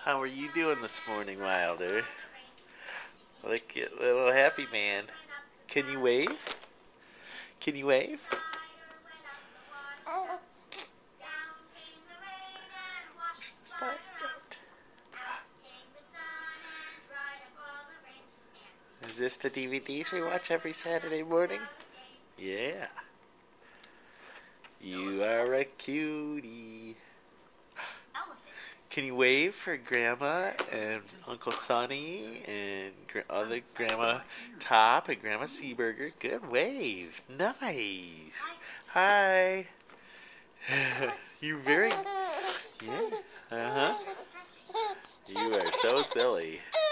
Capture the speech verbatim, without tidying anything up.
How are you doing this morning, Wilder? Look at little happy man. Can you wave? Can you wave? Where's the spot? Is this the D V Ds we watch every Saturday morning? Yeah. You are a cutie. Can you wave for Grandma and Uncle Sonny and gra other Grandma Top and Grandma Seeburger? Good wave. Nice. Hi. You very... Yeah. Uh-huh. You are so silly.